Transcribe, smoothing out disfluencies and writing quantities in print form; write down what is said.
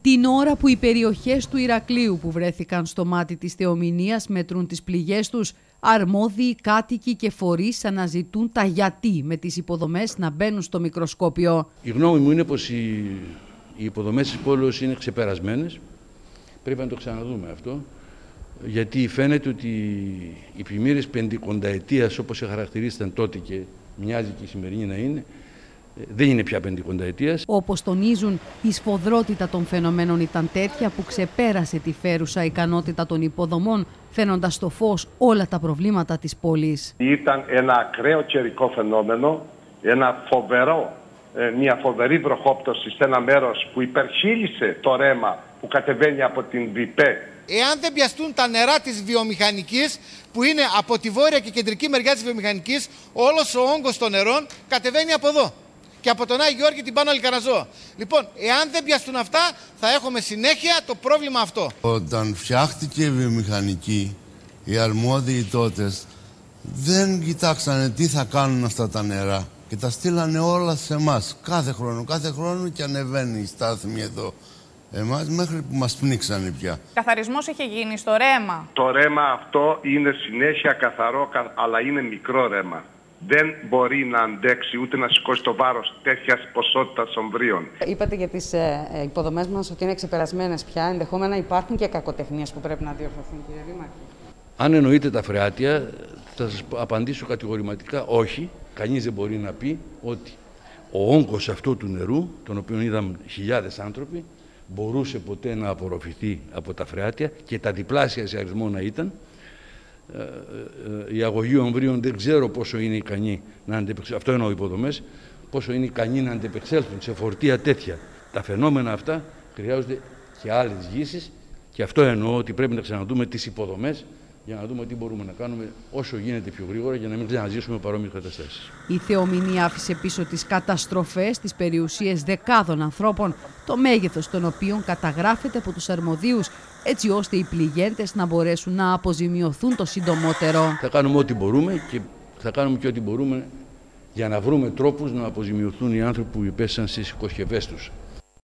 Την ώρα που οι περιοχές του Ηρακλείου που βρέθηκαν στο μάτι της θεομηνίας μετρούν τις πληγές τους, αρμόδιοι, κάτοικοι και φορείς αναζητούν τα γιατί με τις υποδομές να μπαίνουν στο μικροσκόπιο. Η γνώμη μου είναι πως οι υποδομές της πόλης είναι ξεπερασμένες. Πρέπει να το ξαναδούμε αυτό, γιατί φαίνεται ότι οι πλημμύρες πεντηκονταετίας, όπως χαρακτηρίστηκαν τότε και μοιάζει και η σημερινή να είναι, δεν είναι πια πεντηκονταετίας. Όπως τονίζουν, η σφοδρότητα των φαινομένων ήταν τέτοια που ξεπέρασε τη φέρουσα ικανότητα των υποδομών, φαίνοντας στο φως όλα τα προβλήματα της πόλης. Ήταν ένα ακραίο καιρικό φαινόμενο, μια φοβερή βροχόπτωση σε ένα μέρος που υπερχείλησε το ρέμα που κατεβαίνει από την ΔΙΠΕ. Εάν δεν πιαστούν τα νερά της βιομηχανικής, που είναι από τη βόρεια και κεντρική μεριά της βιομηχανικής, όλος ο όγκος των νερών κατεβαίνει από εδώ. Και από τον Άγιο Γιώργη την πάνω Αλικαραζό. Λοιπόν, εάν δεν πιαστούν αυτά, θα έχουμε συνέχεια το πρόβλημα αυτό. Όταν φτιάχτηκε η βιομηχανική, οι αρμόδιοι τότες δεν κοιτάξανε τι θα κάνουν αυτά τα νερά και τα στείλανε όλα σε εμάς. Κάθε χρόνο και ανεβαίνει η στάθμη εδώ. Εμάς μέχρι που μας πνίξανε πια. Καθαρισμός είχε γίνει στο ρέμα. Το ρέμα αυτό είναι συνέχεια καθαρό, αλλά είναι μικρό ρέμα. Δεν μπορεί να αντέξει ούτε να σηκώσει το βάρος τέτοιας ποσότητας ομβρίων. Είπατε για τις υποδομές μας ότι είναι ξεπερασμένες πια. Ενδεχόμενα υπάρχουν και κακοτεχνίες που πρέπει να διορθωθούν, κύριε Δήμαρχε. Αν εννοείτε τα φρεάτια, θα σας απαντήσω κατηγορηματικά όχι. Κανείς δεν μπορεί να πει ότι ο όγκος αυτού του νερού, τον οποίο είδαν χιλιάδες άνθρωποι, μπορούσε ποτέ να απορροφηθεί από τα φρεάτια και τα διπλάσια σε αριθμό να ήταν. Η αγωγή ομβρίων δεν ξέρω πόσο είναι ικανή να αντεπεξέλθουν, αυτό εννοώ υποδομές, πόσο είναι ικανή να αντεπεξέλθουν σε φορτία τέτοια. Τα φαινόμενα αυτά χρειάζονται και άλλες λύσεις και αυτό εννοώ ότι πρέπει να ξαναδούμε τις υποδομές για να δούμε τι μπορούμε να κάνουμε όσο γίνεται πιο γρήγορα για να μην ξαναζήσουμε παρόμοιες καταστάσεις. Η θεομηνία άφησε πίσω τις καταστροφές, τις περιουσίες δεκάδων ανθρώπων, το μέγεθος των οποίων καταγράφεται από τους αρμοδίους, έτσι ώστε οι πληγέντες να μπορέσουν να αποζημιωθούν το συντομότερο. Θα κάνουμε ό,τι μπορούμε και θα κάνουμε και ό,τι μπορούμε για να βρούμε τρόπους να αποζημιωθούν οι άνθρωποι που υπέστησαν στις οικοσκευές τους.